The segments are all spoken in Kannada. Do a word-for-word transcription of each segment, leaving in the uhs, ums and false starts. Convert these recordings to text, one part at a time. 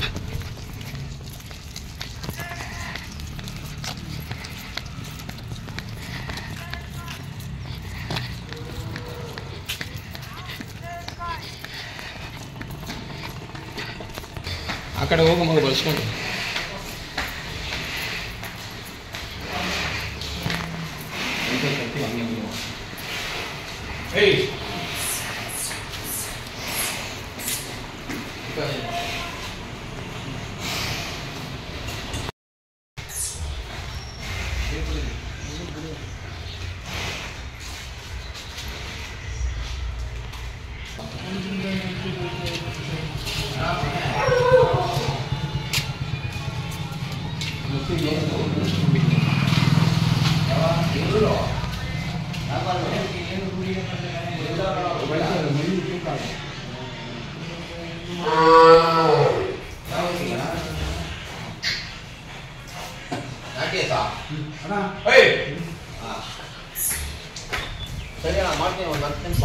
ಆ ಕಡೆ ಹೋಗೋ ಮಗ ಬಳಸ್ಕೊಂಡು ಏಯ್ ಸರಿ ಅಣ್ಣ ಮಾಡ್ತೀನಿ ಒಂದು ಹತ್ತು ನಿಮಿಷ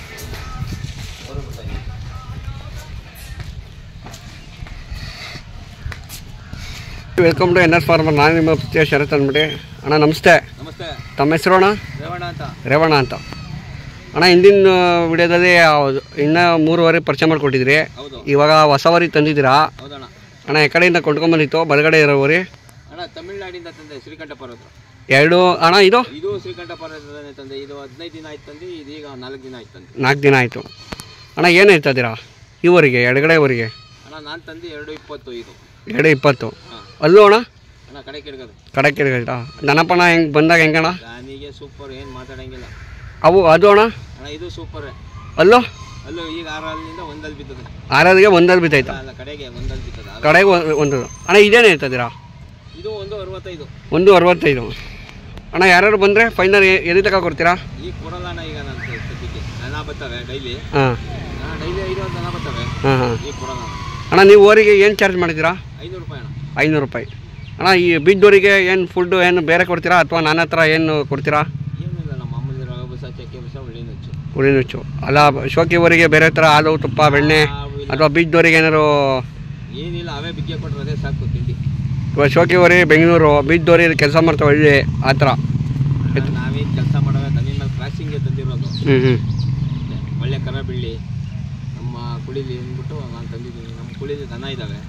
welcome to N S farmer. ನಾನು ನಿಮ್ಮ ಪ್ರಿಯ ಶರತ್ ಅಂದ್ಬಿಟ್ಟು. ಅಣ್ಣ ನಮಸ್ತೆ. ನಮಸ್ತೆ. ತಮ್ಮ ಹೆಸರು ಅಣ್ಣ? ರೇವಣ್ಣ ಅಂತ. ರೇವಣ್ಣ ಅಂತ ಅಣ್ಣ, ಹಿಂದಿನ ವಿಡಿಯೋದಲ್ಲಿ ಇನ್ನೂ ಮೂರುವರೆ ಪರಿಚಯ ಮಾಡಿಕೊಟ್ಟಿದ್ರಿ. ಇವಾಗ ಹೊಸವರಿ ತಂದಿದ್ದೀರಾ ಅಣ್ಣ? ಈ ಕಡೆಯಿಂದ ಕೊಂಡ್ಕೊಂಬಂದಿತ್ತು ಬಲಗಡೆ ಇರೋವರಿ ಅಣ್ಣ, ತಮಿಳ್ನಾಡಿಂದ ತಂದೆ, ಶ್ರೀಕಂಠಪುರ ಎರಡು ಅಣ್ಣ. ಇದು ಇದು ಶ್ರೀಕಂಠಪುರ ತಂದೆ. ಇದು ಹದಿನೈದು ದಿನ ಆಯ್ತು ತಂದು, ಇದೀಗ ನಾಲ್ಕು ದಿನ ಆಯ್ತು ತಂದು. ನಾಲ್ಕು ದಿನ ಆಯಿತು ಅಣ್ಣ. ಏನು ಹೇಳ್ತಿದ್ದೀರಾ ಇವರಿಗೆ ಎಡಗಡೆವರಿಗೆ? ಅಣ್ಣ ನಾನು ತಂದು ಎರಡು ಇಪ್ಪತ್ತು. ಇದು ಎರಡು ಇಪ್ಪತ್ತು. ಅಲ್ಲೂ ಅಣ್ಣ ಅಣ್ಣ ಕಡೆ ಕೆಡ್ಗದು ಕಡೆ ಕೆಡ್ಗದ ದನಪಣ ಹೆಂಗೆ ಬಂದಾಗ ಹೆಂಗಣ್ಣ? ನನಗೆ ಸೂಪರ್, ಏನು ಮಾತಾಡಂಗಿಲ್ಲ. ಅವು ಅದು ಅಣ್ಣ ಅಣ್ಣ ಇದು ಸೂಪರ್. ಅಲ್ಲೋ ಅಲ್ಲೂ ಈಗ ಆರಲ್ಲಿಂದ ಒಂದಲ್ಲಿ ಬಿದ್ದದೆ. ಆರಲ್ಲಿಗೆ ಒಂದಲ್ಲಿ ಬಿದ್ದಾಯ್ತಾ? ಅಲ್ಲ ಕಡೆಗೆ ಒಂದಲ್ಲಿ ಬಿದ್ದದ. ಕಡೆಗೆ ಒಂದು ಅಣ್ಣ. ಇದೇನು ಹೇಳ್ತಿದ್ದೀರಾ? ಇದು ಒಂದು ಅರವತ್ತೈದು. ಒಂದು ಅರವತ್ತೈದು ಅಣ್ಣ. ಯಾರ್ಯಾರು ಬಂದರೆ ಫೈನಲ್ ಎಲ್ಲಿ ತಗೋ ಕೊಡ್ತೀರಾ? ಈಗ ಕೊಡಲ್ಲ ಅಣ್ಣ. ಈಗ ನಾನು ಸದ್ಯಕ್ಕೆ ದನ ಬರ್ತವೆ ಡೈಲಿ. ಹಾಂ ಡೈಲಿ ಐದು ದನ ಬರ್ತವೆ. ಹಾಂ ಹಾಂ ಈಗ ಕೊಡಲ್ಲ ಅಣ್ಣ. ನೀವು ಓರಿಗೆ ಏನು ಚಾರ್ಜ್ ಮಾಡಿದ್ದೀರಾ? ಐನೂರು ರೂಪಾಯಿ ಅಣ್ಣ. ಐನೂರು ರೂಪಾಯಿ ಅಣ್ಣ. ಈ ಬಿದ್ದೋರಿಗೆ ಏನು ಫುಡ್ಡು ಏನು ಬೇರೆ ಕೊಡ್ತೀರಾ ಅಥವಾ ನನ್ನ ಹತ್ರ ಏನು ಕೊಡ್ತೀರಾ? ಏನಿಲ್ಲ, ನಮ್ಮ ಮಾಮೂಲಿ ರವೆ ಬಸ, ಚಕ್ಕೆ ಬಸ, ಉಳ್ಳಿ ನುಚ್ಚು. ಉಳ್ಳಿ ನುಚ್ಚು ಅಲ್ಲ. ಶೋಕಿಯವರಿಗೆ ಬೇರೆ ಥರ ಹಾಲು ತುಪ್ಪ ಬೆಣ್ಣೆ ಅಥವಾ ಬಿದ್ದೋರಿಗೆ ಏನಾರು? ಏನಿಲ್ಲ, ಅವೇ ಬಿಗ್ಗೆ ಕೊಟ್ಟರೆ ಅದೇ ಸಾಕು ತಿಂಡಿ. ಇವಾಗ ಶೋಕಿಯವರಿ ಬೆಂಗಳೂರು, ಬಿದ್ದೋರಿ ಕೆಲಸ ಮಾಡ್ತಾವೆ ಹಳ್ಳಿ ಆ ಥರ. ನಾವೇನು ಕೆಲಸ ಮಾಡೋದು ದನಿ ಮೇಲೆ ಕ್ರಾಸಿಂಗ್ಗೆ ತಂದಿರೋದು. ಹ್ಞೂ ಹ್ಞೂ ಒಳ್ಳೆ ಕರ ಬಿಳ್ಳಿ ನಮ್ಮ ಕುಳೀಲಿ ಅಂದ್ಬಿಟ್ಟು ನಾನು ತಂದಿದ್ದೀನಿ. ನಮ್ಮ ಕುಳೀಲಿ ದನ ಇದ್ದಾವೆ,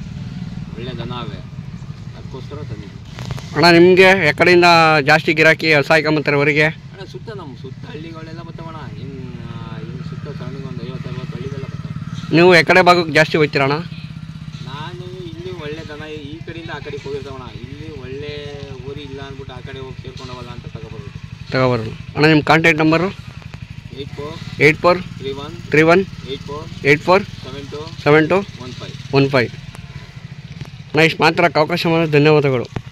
ಒಳ್ಳೆ ದನ ಅವೆ, ಅದಕ್ಕೋಸ್ಕರ ತಂದಿದ್ದೀನಿ ಅಣ್ಣ. ನಿಮಗೆ ಎಕಡೆಯಿಂದ ಜಾಸ್ತಿ ಗಿರಾಕಿ ಸಾಯ್ಕೊಂಬತ್ತಾರೆ ಹೊರಗೆ? ಅಣ್ಣ ಸುತ್ತ ನಮ್ಮ ಸುತ್ತ ಹಳ್ಳಿಗಳೆಲ್ಲ ಬರ್ತಾವಣ್ಣ. ಇನ್ನು ಇನ್ನು ಸುತ್ತ ಸಣ್ಣಗೆ ಒಂದು ಐವತ್ತು ಅರವತ್ತು ಹಳ್ಳಿಗೆಲ್ಲ ಬರ್ತಾವೆ. ನೀವು ಎಕಡೆ ಭಾಗಕ್ಕೆ ಜಾಸ್ತಿ ಹೋಗ್ತೀರಣ್ಣ? ನಾನು ಇಲ್ಲಿ ಒಳ್ಳೆ ದನ ಈ ಕಡೆಯಿಂದ ಆ ಕಡೆಗೆ ಹೋಗಿರ್ತಾವಣ್ಣ. ಇಲ್ಲಿ ಒಳ್ಳೆ ಊರಿ ಇಲ್ಲ ಅಂದ್ಬಿಟ್ಟು ಆ ಕಡೆ ಹೋಗಿ ಸೇರ್ಕೊಂಡವಲ್ಲ ಅಂತ ತಗೊಬರೋದು ತಗೊಬರೋದು ಅಣ್ಣ. ನಿಮ್ಮ contact number? Eight four eight four three one three one eight four eight four seven two seven two one five one five ಅಣ್ಣ. ಇಷ್ಟು ಮಾತ್ರ ಅವಕಾಶ ಮಾಡೋದು ಧನ್ಯವಾದಗಳು.